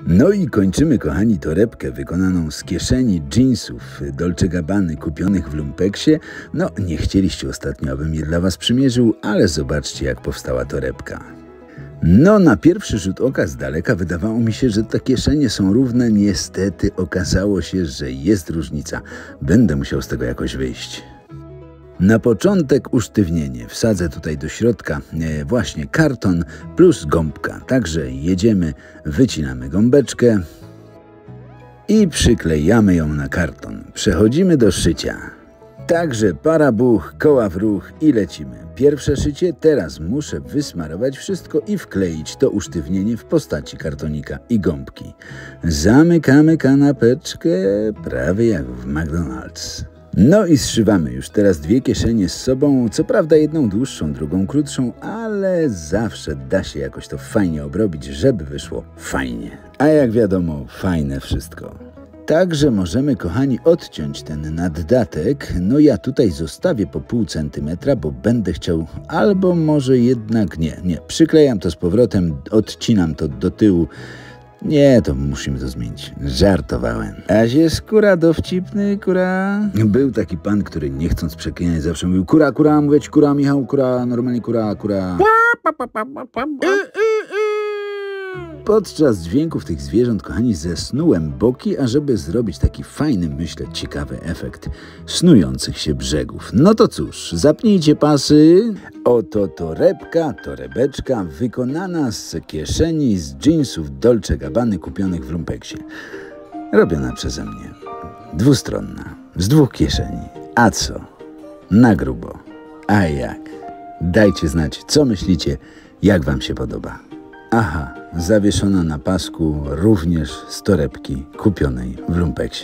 No i kończymy, kochani, torebkę wykonaną z kieszeni jeansów Dolce Gabbany kupionych w Lumpeksie. No, nie chcieliście ostatnio, abym je dla was przymierzył, ale zobaczcie, jak powstała torebka. No, na pierwszy rzut oka z daleka wydawało mi się, że te kieszenie są równe. Niestety okazało się, że jest różnica. Będę musiał z tego jakoś wyjść. Na początek usztywnienie. Wsadzę tutaj do środka właśnie karton plus gąbka. Także jedziemy, wycinamy gąbeczkę i przyklejamy ją na karton. Przechodzimy do szycia. Także para buch, koła w ruch i lecimy. Pierwsze szycie, teraz muszę wysmarować wszystko i wkleić to usztywnienie w postaci kartonika i gąbki. Zamykamy kanapeczkę prawie jak w McDonald's. No i zszywamy już teraz dwie kieszenie z sobą, co prawda jedną dłuższą, drugą krótszą, ale zawsze da się jakoś to fajnie obrobić, żeby wyszło fajnie. A jak wiadomo, fajne wszystko. Także możemy, kochani, odciąć ten naddatek. No ja tutaj zostawię po pół centymetra, bo będę chciał, albo może jednak nie. Przyklejam to z powrotem, odcinam to do tyłu. Nie, to musimy to zmienić. Żartowałem. Aż jest kura dowcipny, kura. Był taki pan, który nie chcąc przeklinać zawsze mówił kura, mówię ci kura, Michał, kura, normalnie kura. Podczas dźwięków tych zwierząt, kochani, zesnułem boki, ażeby zrobić taki fajny, myślę, ciekawy efekt snujących się brzegów. No to cóż, zapnijcie pasy. Oto torebeczka wykonana z kieszeni z jeansów Dolce Gabbany kupionych w Lumpeksie. Robiona przeze mnie. Dwustronna, z dwóch kieszeni. A co? Na grubo. A jak? Dajcie znać, co myślicie, jak wam się podoba. Aha, zawieszona na pasku również z torebki kupionej w Lumpeksie.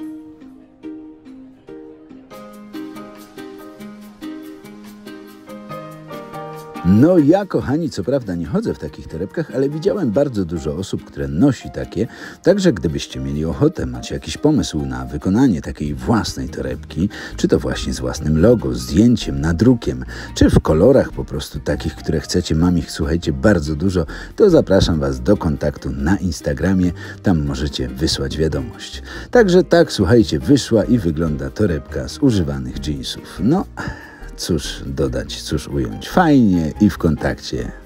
No ja, kochani, co prawda nie chodzę w takich torebkach, ale widziałem bardzo dużo osób, które nosi takie. Także gdybyście mieli ochotę, macie jakiś pomysł na wykonanie takiej własnej torebki, czy to właśnie z własnym logo, zdjęciem, nadrukiem, czy w kolorach po prostu takich, które chcecie, mam ich, słuchajcie, bardzo dużo, to zapraszam was do kontaktu na Instagramie, tam możecie wysłać wiadomość. Także tak, słuchajcie, wyszła i wygląda torebka z używanych jeansów. No, cóż dodać, cóż ująć. Fajnie i w kontakcie.